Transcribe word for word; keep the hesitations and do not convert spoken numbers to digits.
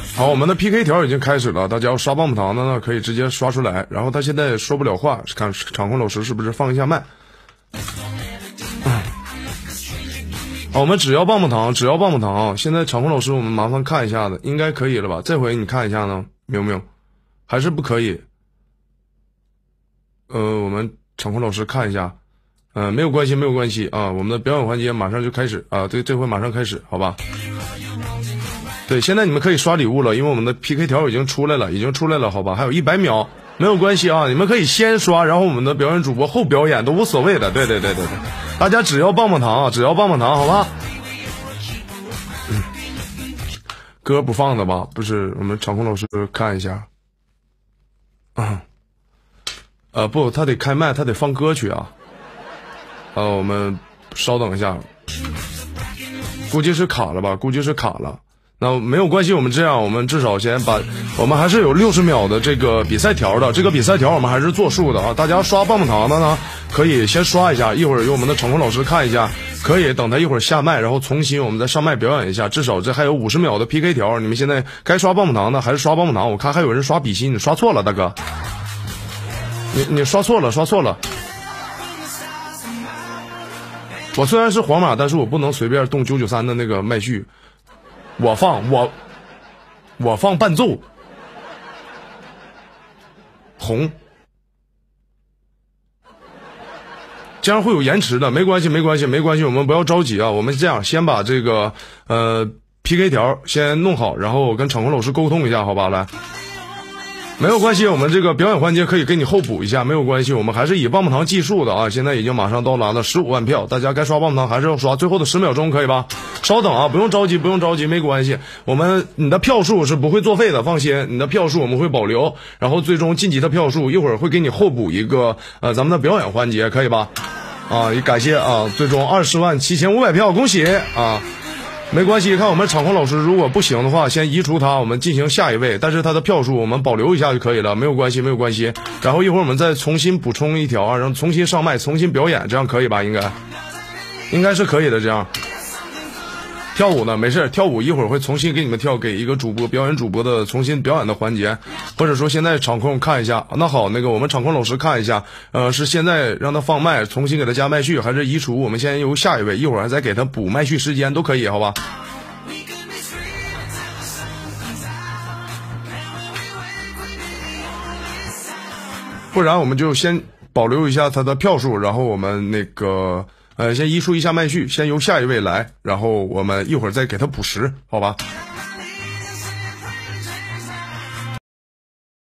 好，我们的 P K 条已经开始了，大家要刷棒棒糖的呢，可以直接刷出来。然后他现在说不了话，看场控老师是不是放一下麦。好，我们只要棒棒糖，只要棒棒糖。现在场控老师，我们麻烦看一下子，应该可以了吧？这回你看一下呢，明不明？还是不可以？呃，我们场控老师看一下，呃，没有关系，没有关系啊。我们的表演环节马上就开始啊，对，这回马上开始，好吧？对，现在你们可以刷礼物了，因为我们的 P K 条已经出来了，已经出来了，好吧？还有一百秒，没有关系啊，你们可以先刷，然后我们的表演主播后表演都无所谓的，对对对对对，大家只要棒棒糖，只要棒棒糖，好吧？嗯，歌不放的吧？不是，我们场控老师看一下。啊，呃，不，他得开麦，他得放歌曲啊。呃，我们稍等一下，估计是卡了吧？估计是卡了。那没有关系，我们这样，我们至少先把，我们还是有六十秒的这个比赛条的，这个比赛条我们还是作数的啊。大家刷棒棒糖的呢，可以先刷一下，一会儿由我们的场控老师看一下，可以等他一会儿下麦，然后重新我们再上麦表演一下。至少这还有五十秒的 P K 条，你们现在该刷棒棒糖的还是刷棒棒糖。我看还有人刷比心，你刷错了，大哥，你你刷错了，刷错了。我虽然是皇马，但是我不能随便动九九三的那个麦序。我放我我放伴奏红，这样会有延迟的，没关系没关系没关系，我们不要着急啊，我们这样先把这个呃 P K 条先弄好，然后我跟场控老师沟通一下，好吧？来，没有关系，我们这个表演环节可以给你后补一下，没有关系，我们还是以棒棒糖计数的啊。现在已经马上到达了十五万票，大家该刷棒棒糖还是要刷，最后的十秒钟可以吧？稍等啊，不用着急，不用着急，没关系，我们你的票数是不会作废的，放心，你的票数我们会保留，然后最终晋级的票数一会儿会给你后补一个呃咱们的表演环节，可以吧？啊，也感谢啊，最终二十万七千五百票，恭喜啊！没关系，看我们场控老师如果不行的话，先移除他，我们进行下一位，但是他的票数我们保留一下就可以了，没有关系，没有关系。然后一会儿我们再重新补充一条啊，然后重新上麦，重新表演，这样可以吧？应该，应该是可以的。这样跳舞呢，没事，跳舞一会儿会重新给你们跳，给一个主播表演主播的重新表演的环节，或者说现在场控看一下。那好，那个我们场控老师看一下，呃，是现在让他放麦，重新给他加麦序，还是移除？我们先由下一位，一会儿再给他补麦序时间都可以，好吧？不然我们就先保留一下他的票数，然后我们那个。呃，先移除一下麦序，先由下一位来，然后我们一会儿再给他补时，好吧？